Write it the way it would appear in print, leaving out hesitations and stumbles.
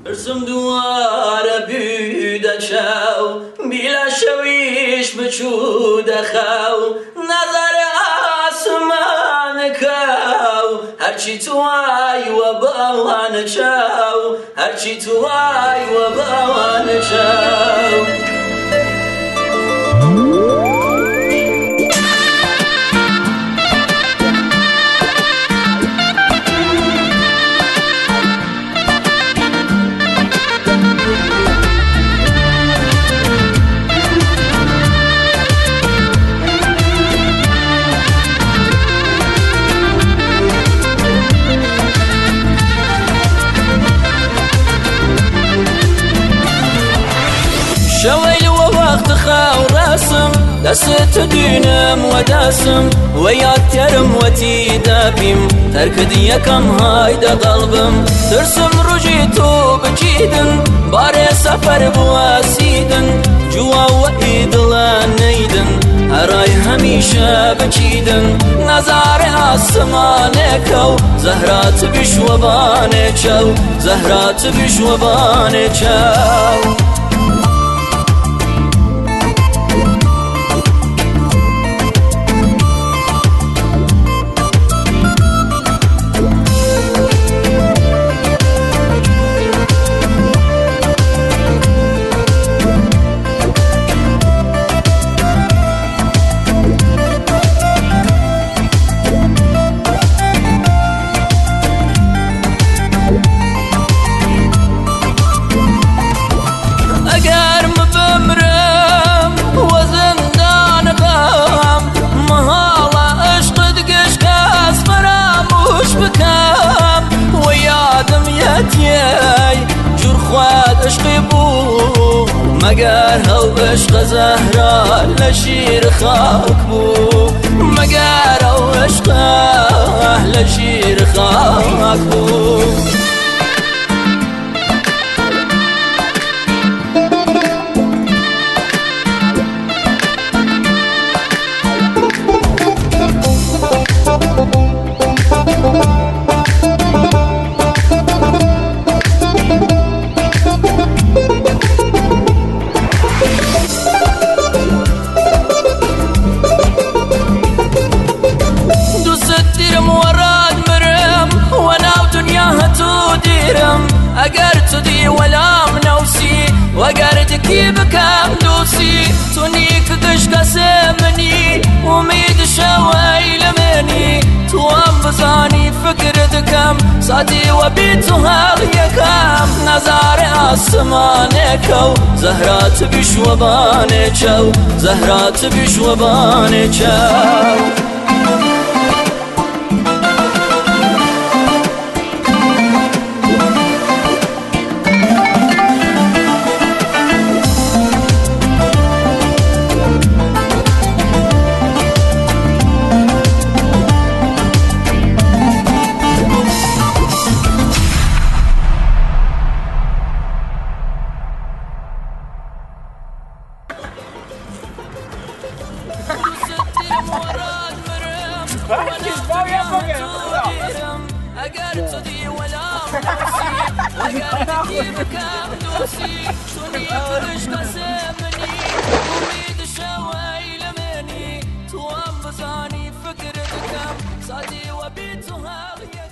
ارسم دوارە بوو دەچاو بیلە شەویش بچوو دەخاو نەزارێ ئاسمانەکەو هەرچی توایوە بەوانە چاو هەرچی توایوە بەوانە چاو شەوەی وە وەخت خاو ڕاسم دەست دوێنم وەداسم وە یادکەرم وەتی دەبیم تەرکرد یەکەم های دەقەڵبم ترسم ڕۆژی تۆ بچیدن بارێ سەفەر بوەسیدن جووا وەی دڵە نەیدن هەرای هەمیشە بچیدن نەزارێ ئاسمانێکە و زەهرات بیشوەبانێ چەو زەهرات بیشوەبانێ چەو عشقی بوو مەگەر هەو عشقە زەهرا لە شیر خاک بوو مەگەر هەو عشقە لە شیر خاک بوو ئەگەر تو دی وەلام نەوسی وەگەردکی بکەم دۆسی تونی کە گشتکەسێ منی ئومید شەوەی لە منی توام بزانی فکر دکەم ساتی وەبی تو هەڵ یەکەم نەزارێ ئاسمانێکە و زەهرات بیشوەبانێ چەو زەهرات بیشوەبانێ چەو أقل صدي ولا مرسي أقل كيفك أمدوسي شوني فرش قسمني أميد الشواي لمني توام بزاني فكرتك سادي وبيتها